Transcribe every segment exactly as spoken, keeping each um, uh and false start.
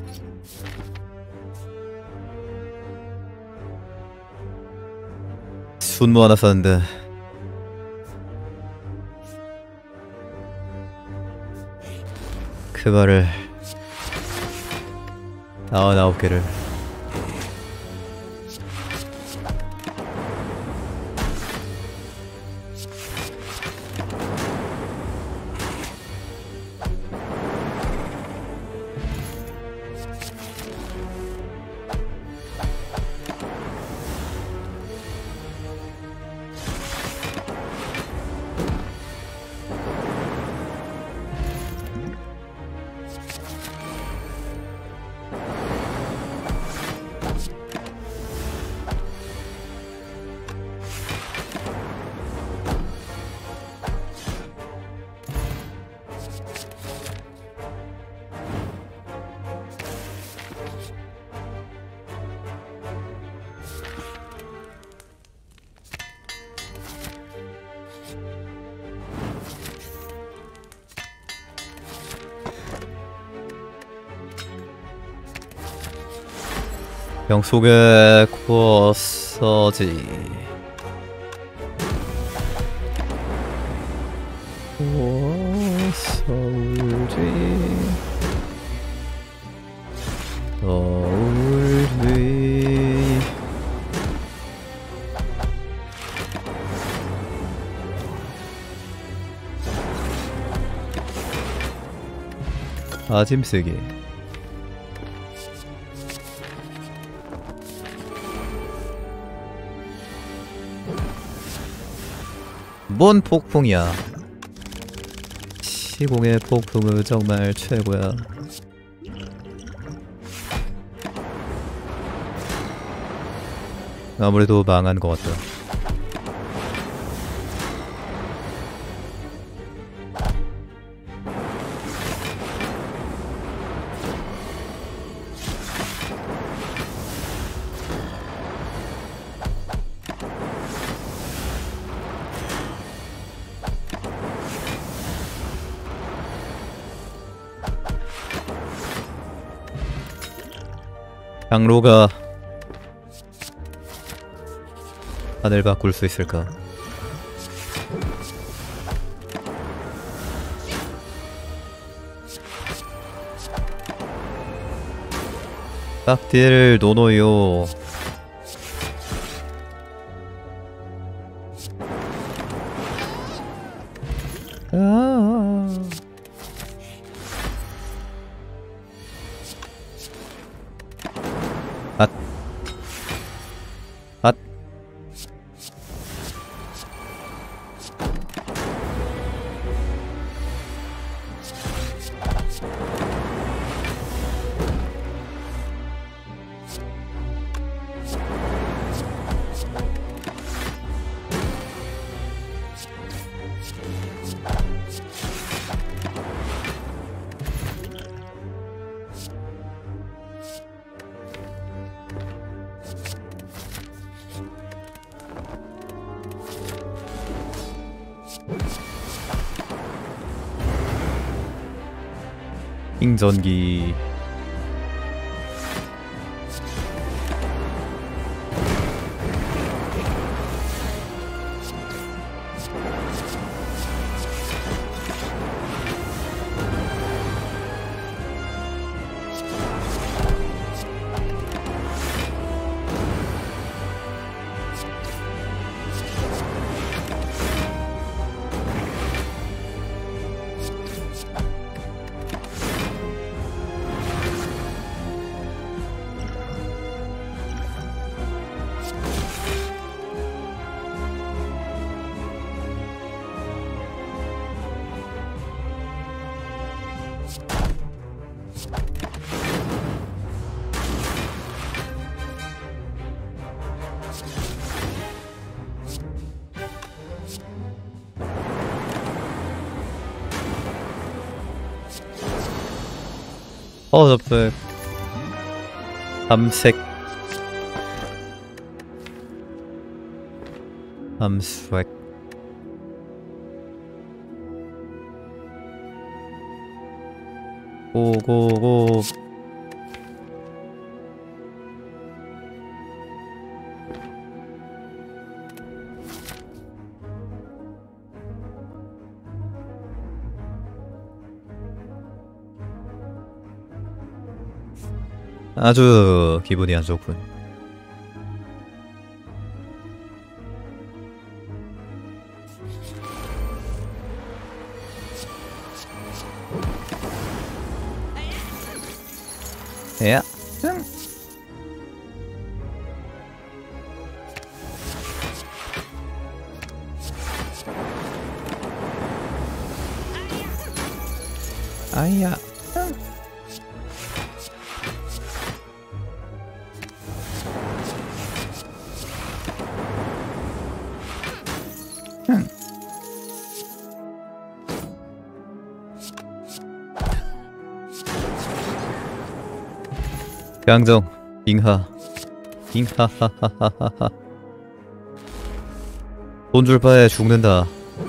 순무 하나 샀는데 그 말을 아흔아홉 개를 병 속에 코어서지 코어서울지 서울지 아짐쓰기 뭔 폭풍이야. 시공의 폭풍은 정말 최고야. 아무래도 망한 것 같다. 장로가 하늘 바꿀 수 있을까? 딱딜 노노요. 아 앗. 앗. 잉전기 어 접수 암색 암스웩 고고고 아주 기분이 안 좋군. 야. 아이야. 강정, 잉하, 잉하하하하하. 돈 줄 바에 죽는다.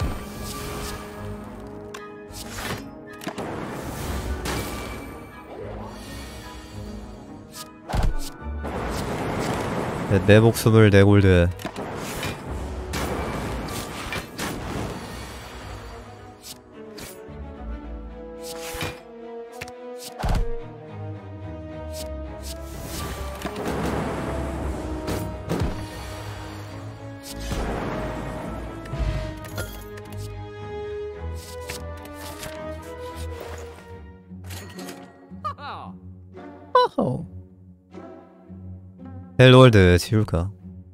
내, 내 목숨을 내 골드. 어허. 헬월드 지울까?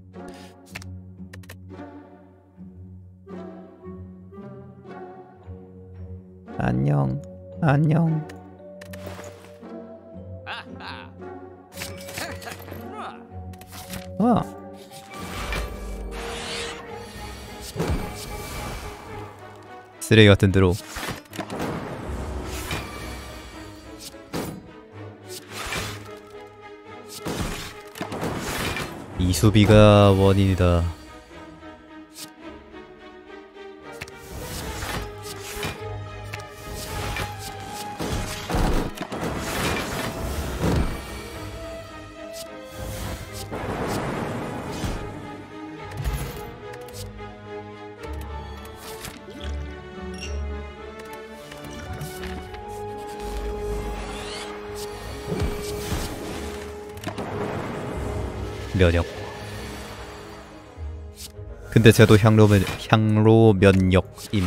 안녕, 안녕. 와. 쓰레기 같은 드로. 이수비가 원인이다. 면역. 근데 쟤도 향로 면 향로 면역임.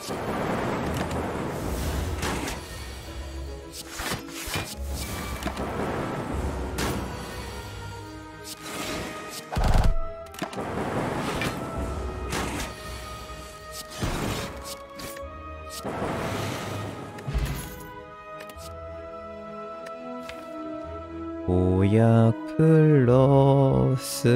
보약 플러스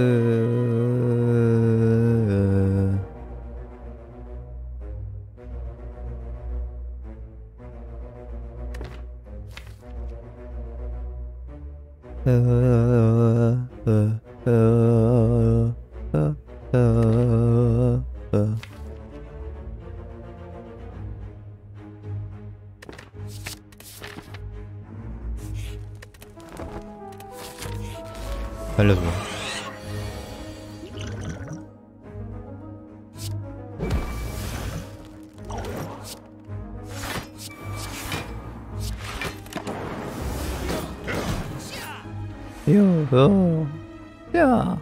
어, 어, 어, 어, 어, 어. 살려줘. 요호. 야.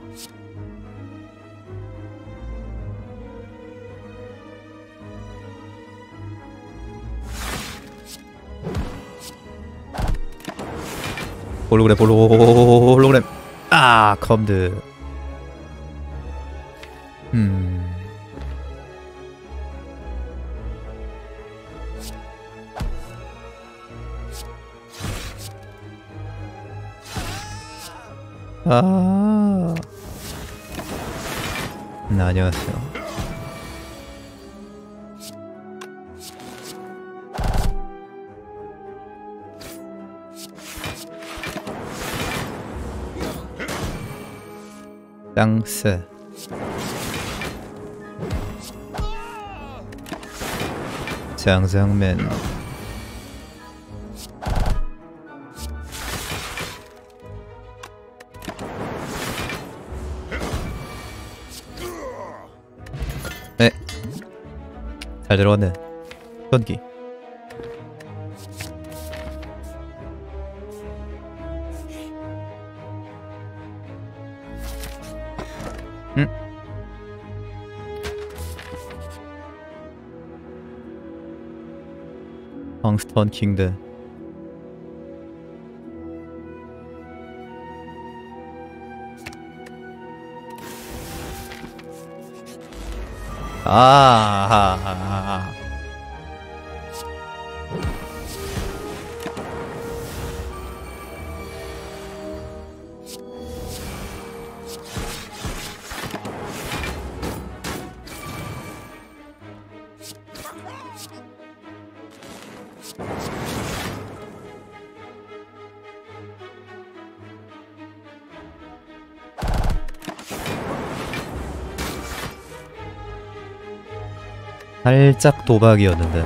홀로그램 홀로 홀로그램. 아, 컴드. 음. 아. 네, 안녕하세요. 땅스. 장장맨. 네. 잘 들어갔네. 전기. 응? 황스턴 킹드. 아. 살짝 도박이었는데.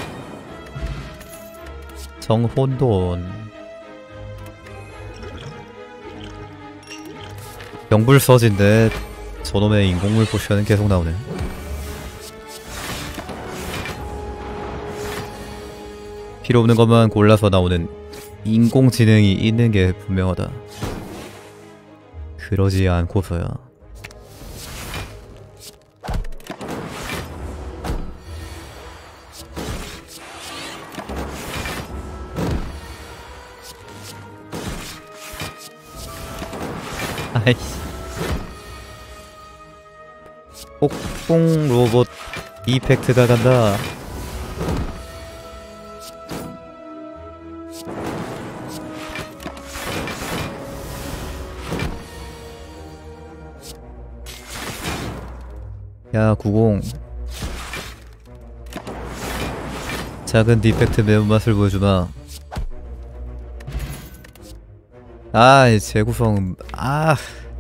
정혼돈. 병불서진데 저놈의 인공물 포션은 계속 나오네. 필요 없는 것만 골라서 나오는 인공지능이 있는 게 분명하다. 그러지 않고서야. 아이씨. 폭풍 로봇 이펙트가 간다. 야, 구공. 작은 디펙트 매운맛을 보여주마. 아, 재구성. 아,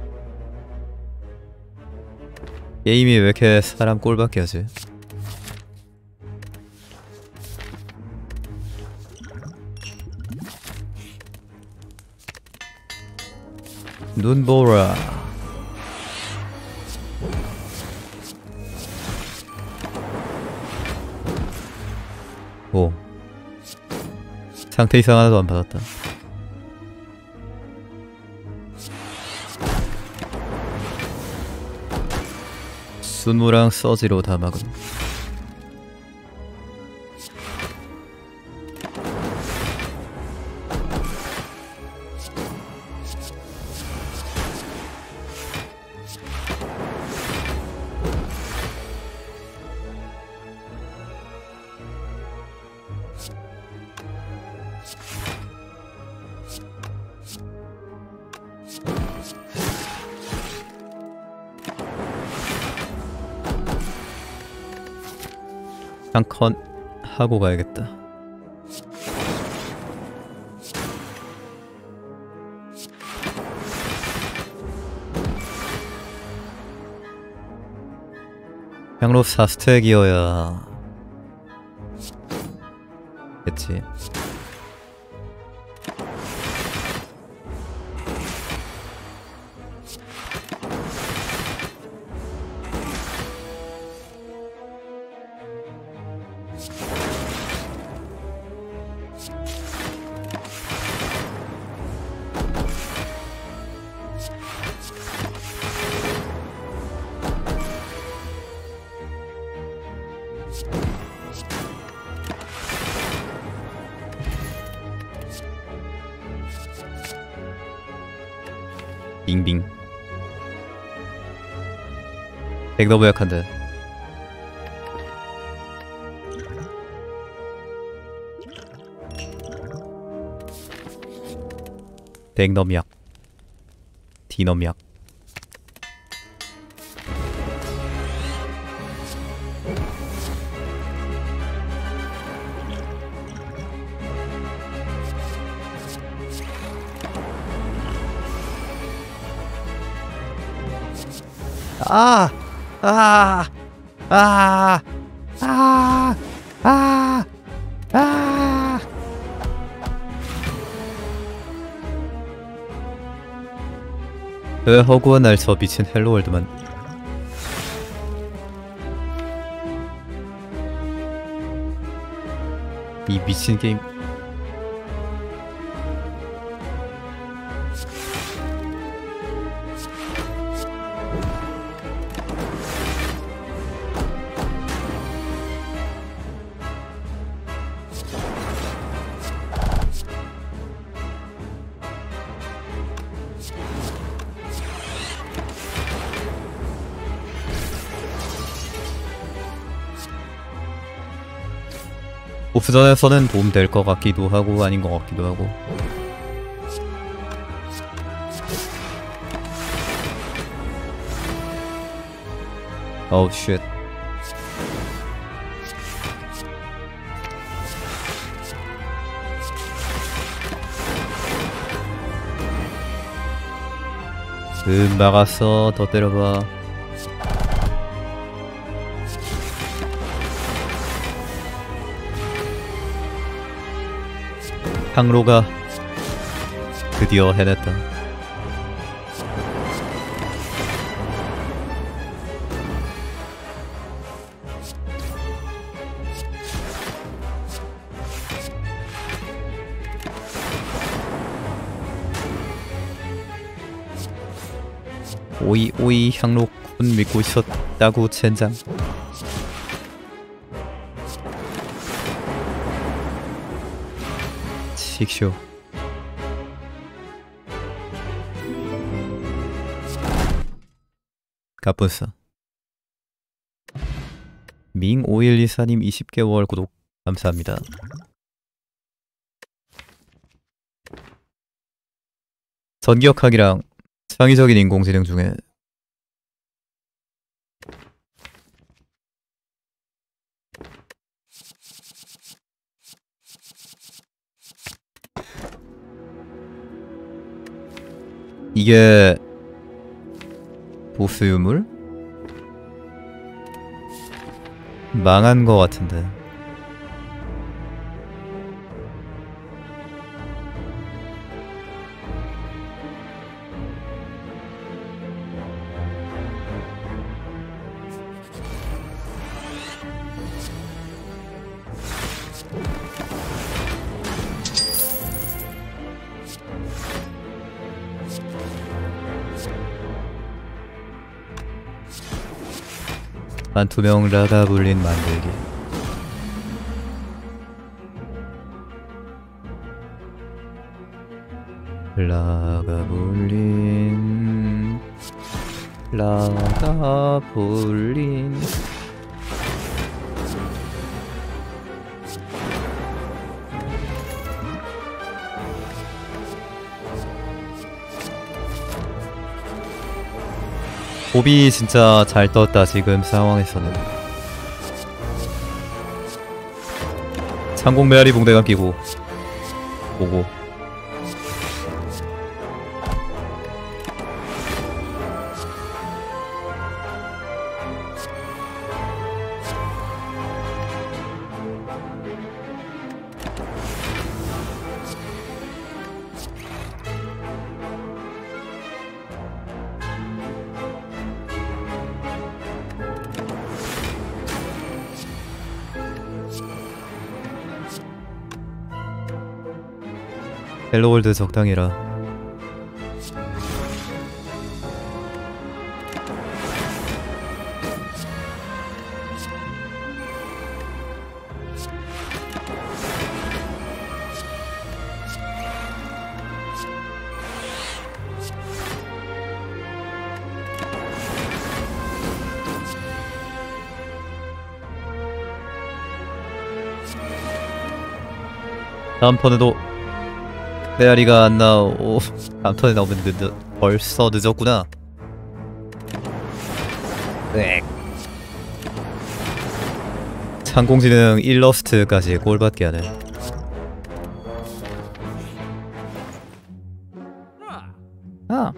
게임이 왜 이렇게 사람 꼴밖에 하지? 눈보라. 오, 상태 이상 하나도 안 받았다. 순무랑 서지로 다 막음. 한컨 하고 가야겠다. 향로 사 스택이어야 됐지. 빙빙. 덱 너무 약한데. 덱 너무 약. 디 너무 약. 아! 아! 아! 아! 아! 아! 왜 허구한 날 저 미친 헬로월드만. 이 미친 게임. 보스전에서는 도움 될 것 같기도 하고 아닌 것 같기도 하고. 어우 쉣. 음 막았어. 더 때려봐. 향로가 드디어 해냈다. 오이 오이 향로군 믿고 있었다고 젠장. 식쇼. 가뿐싸. 밍 오일이사님 이십 개월 구독 감사합니다. 전기역학이랑 창의적인 인공지능 중에 이게 보스 유물? 망한 거 같은데. 반투명 라가블린 만들기. 라가블린 라가블린 몹이 진짜 잘 떴다 지금 상황에서는. 상공 메아리 붕대감 끼고 보고. 헬로월드 적당해라. 다음 턴에도 메아리가 안 나오. 다음 턴에 나오면 늦, 벌써 늦었구나. 네. 창공지능 일러스트까지 꼴받게 하네. 아.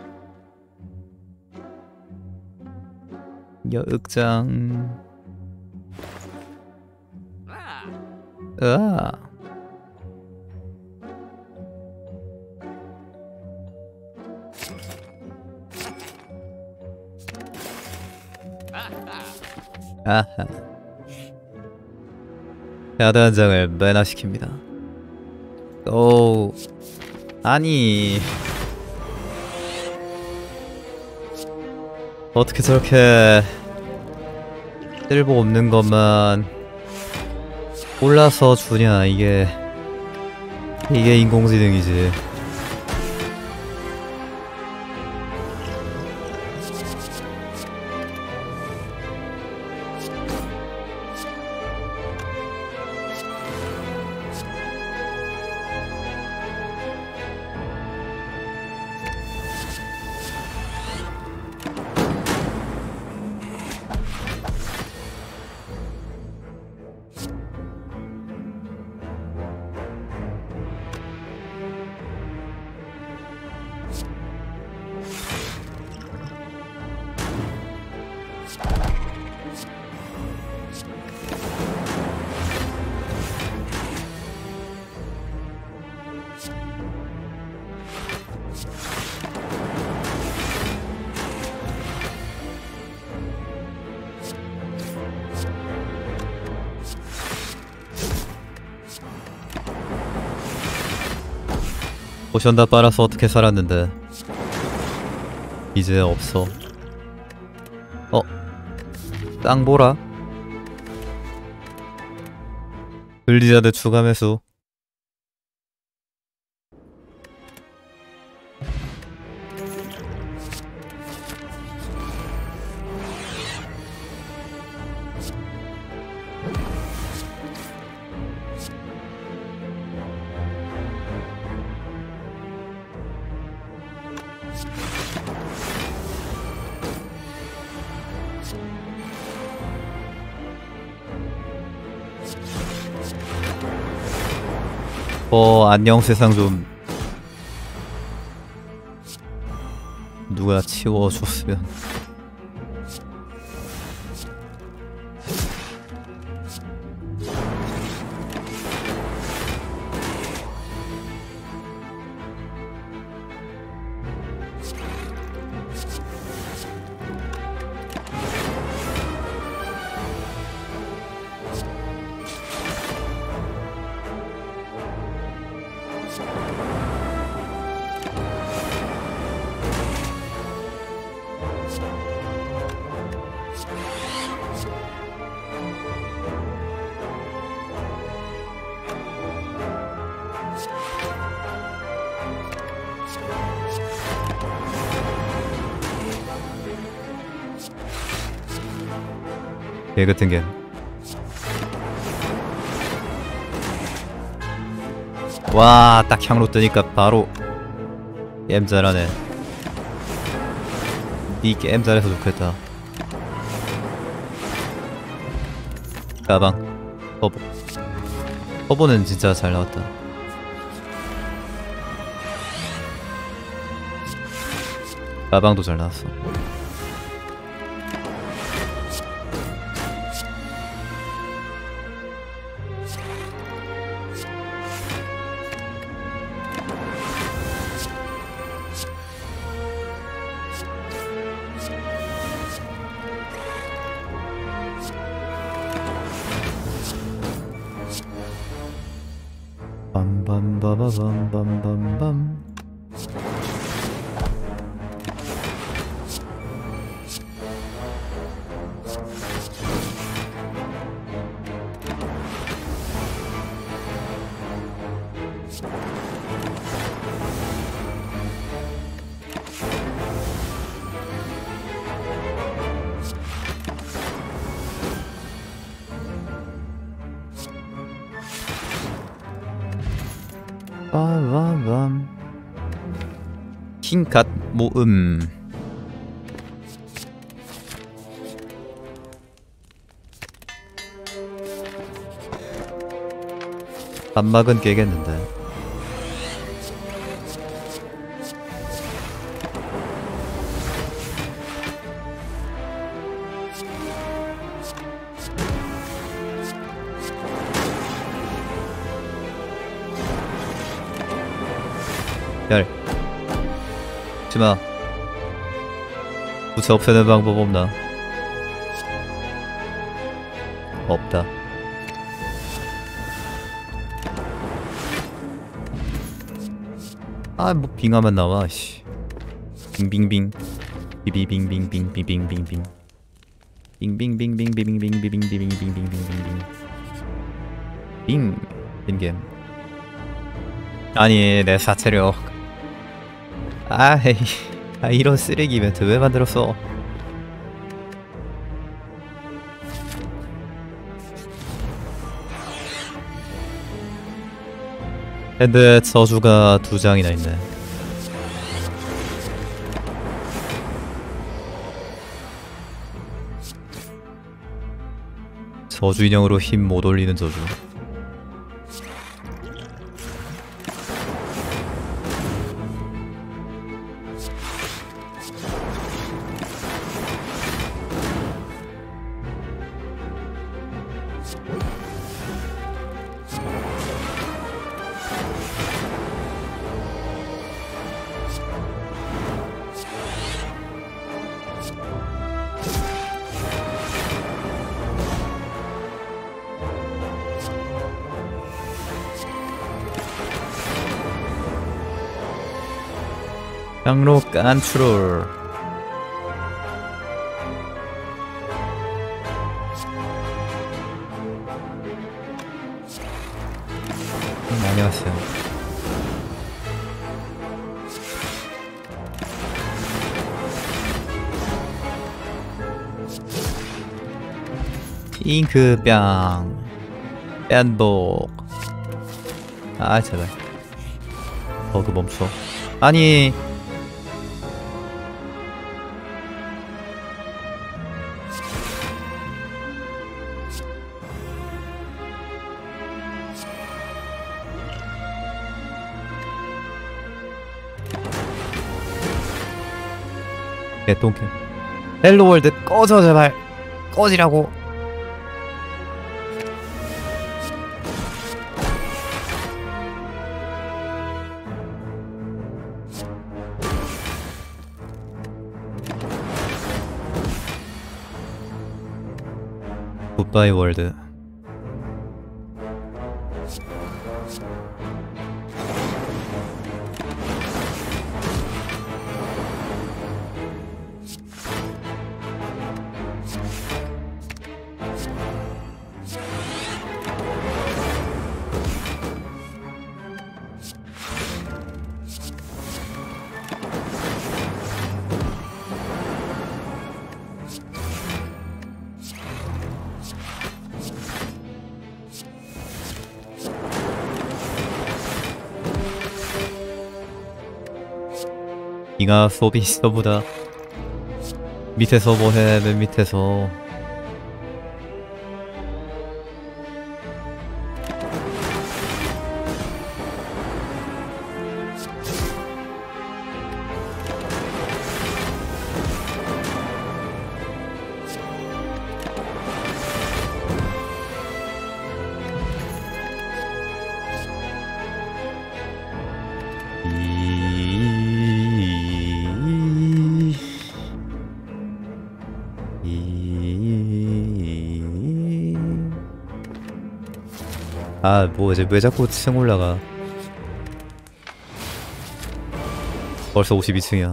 여흑장. 으아. 아하. 카드 한 장을 매나시킵니다. 오. 아니. 어떻게 저렇게 쓸모없는 것만 골라서 주냐. 이게 이게 인공지능이지. 포션 다 빨아서 어떻게 살았는데 이제 없어. 어? 땅보라? 블리자드 추가 매수. 어, 안녕 세상 좀 누가 치워줬으면. 개 같은 게. 와, 딱 향로 뜨니까 바로 게임 잘하네. 이 게임 잘해서 좋겠다. 가방 터보. 터보는 진짜 잘 나왔다. 가방도 잘 나왔어. 빰빰바바밤밤밤밤. 빠바밤. 킹갓 모음. 반막은 깨겠는데. 별 하지마. 부채 없애는 방법 없나? 없다. 아, 뭐 빙하면 나와. 씨. 빙빙빙 비비빙빙빙빙빙빙빙 빙빙빙빙빙빙빙빙빙빙빙빙빙빙빙 빙 인겜. 아니, 내 사체력. 아이, 아, 이런 쓰레기 이벤트 왜 만들었어? 핸드에 저주가 두 장이나 있네. 저주 인형으로 힘 못 올리는 저주. 장로 깐트롤. 음, 안녕하세요. 잉크병 뺀복. 아 제발 버그 멈춰. 아니 개똥개. 헬로월드 꺼져 제발. 꺼지라고. 굿바이 월드. 잉아 소비 서보다 밑에서 뭐해. 맨 밑에서. 아, 뭐 이제 왜 자꾸 층 올라가. 벌써 오십이 층이야.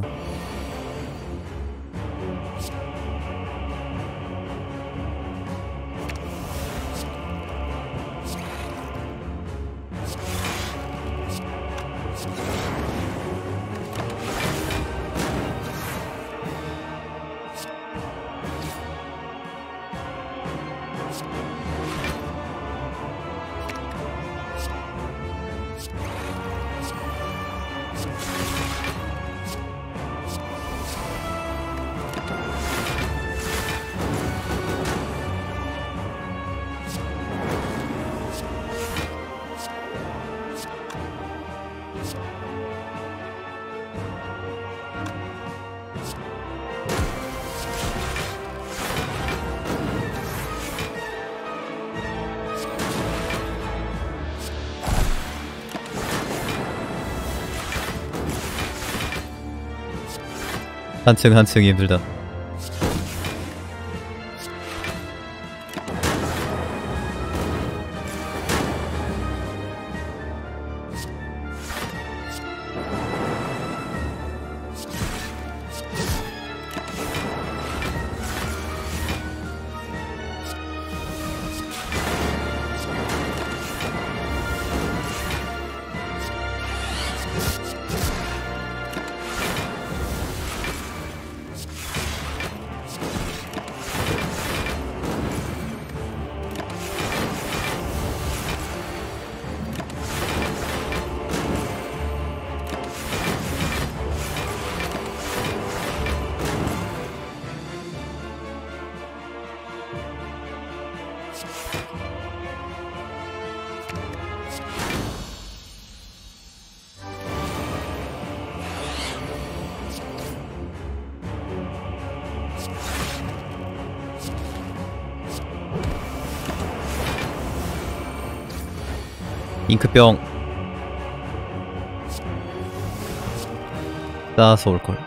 한층 한층이 힘들다. 잉크병 쌓아서 올걸.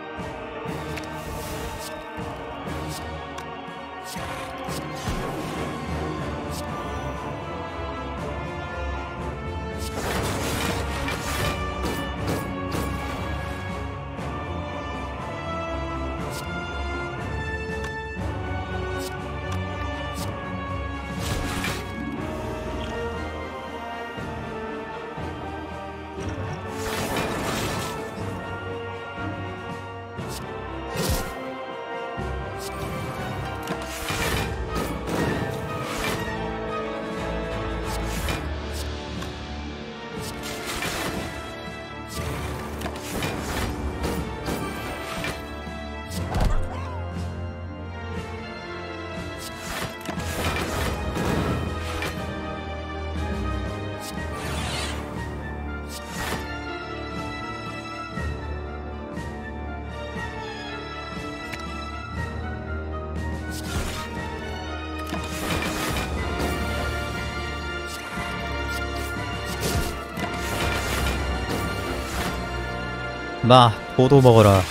마 포도 먹어라.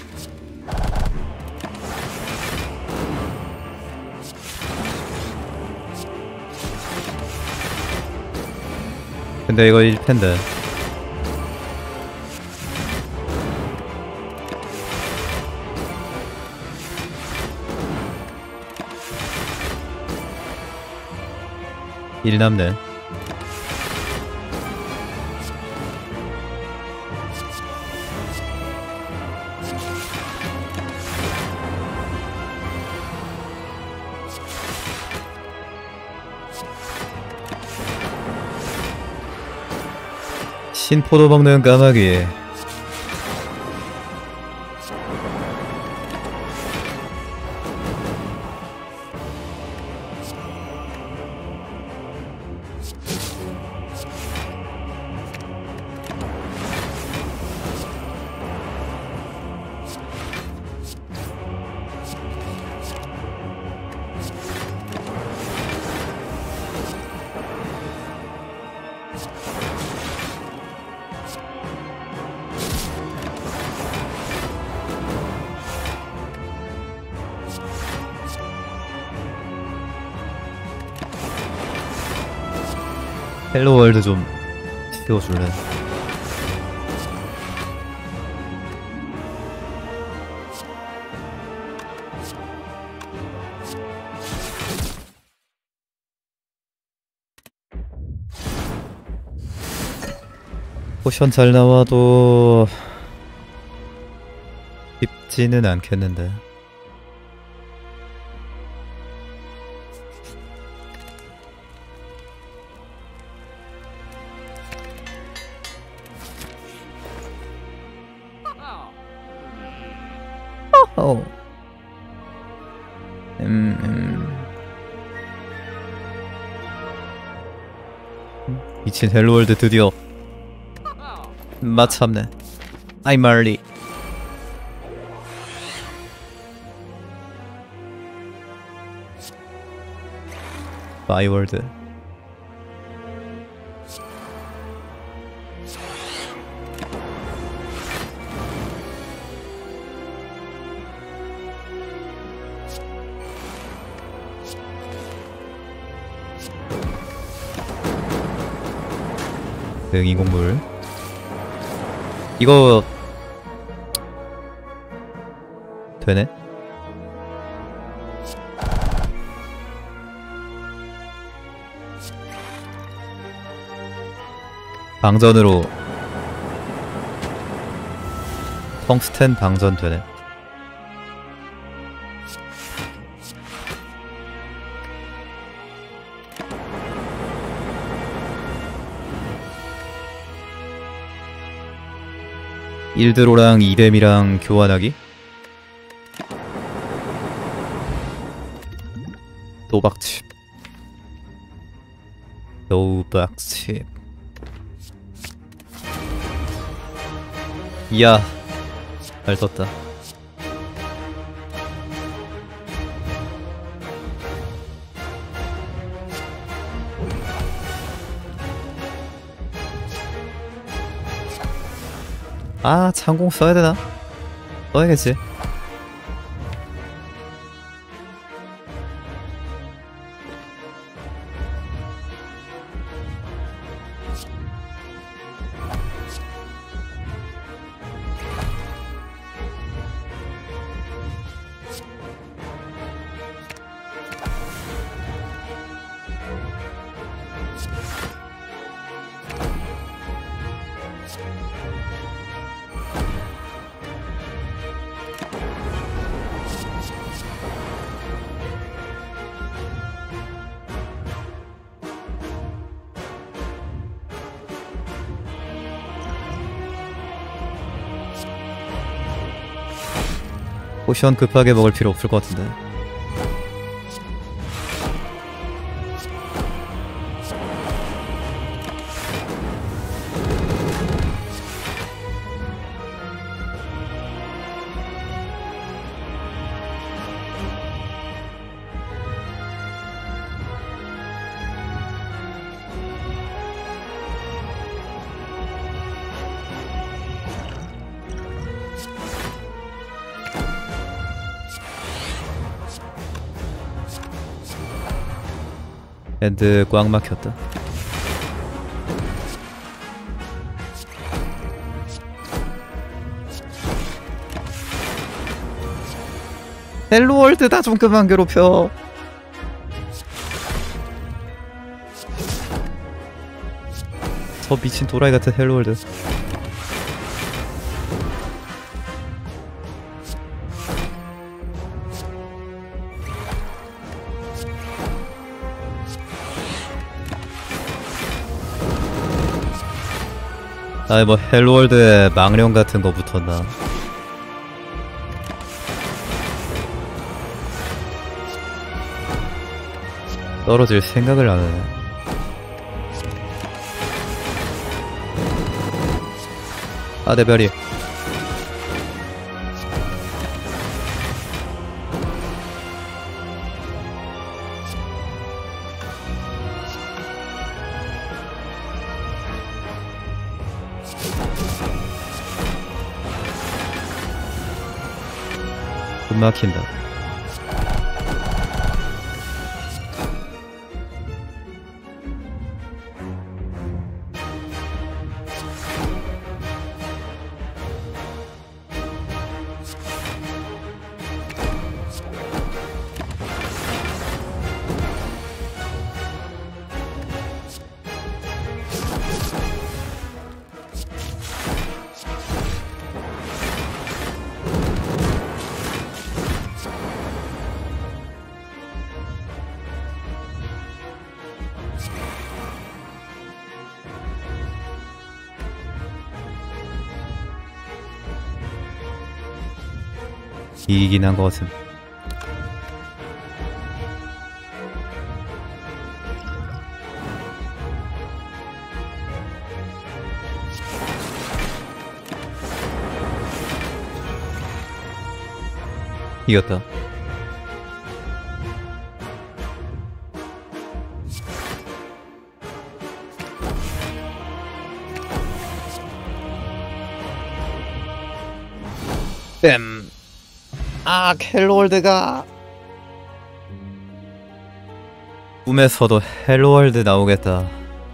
근데 이거 일 패인데. 일 남네. 신포도 먹는 까마귀. 헬로월드 좀 씌워줄래? 포션 잘 나와도 쉽지는 않겠는데. 어. 음, 음. 미친 헬로월드 드디어. 마참네. 아이 말리. 바이월드. 인공물. 이거 되네? 방전으로 텅스텐 방전 되네. 일드로랑 이뎀이랑 교환하기? 도박칩. 도박칩. 이야, 잘 썼다. 아, 창공 써야되나? 써야겠지. 포션 급하게 먹을 필요 없을 것 같은데. 핸드 꽉 막혔다. 헬로월드다. 좀 그만 괴롭혀. 저 미친 도라이 같은 헬로월드. 아이 뭐 헬로월드에 망령 같은 거 붙었나. 떨어질 생각을 안 하네. 아, 내 별이. 숨 막힌다. 이기긴 한 것 같음. 이겼다. 뺨. 아, 헬로월드가 꿈에서도 헬로월드 나오겠다.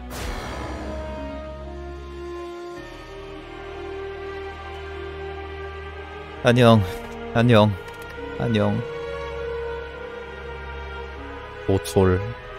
안녕, 안녕, 안녕. 오솔.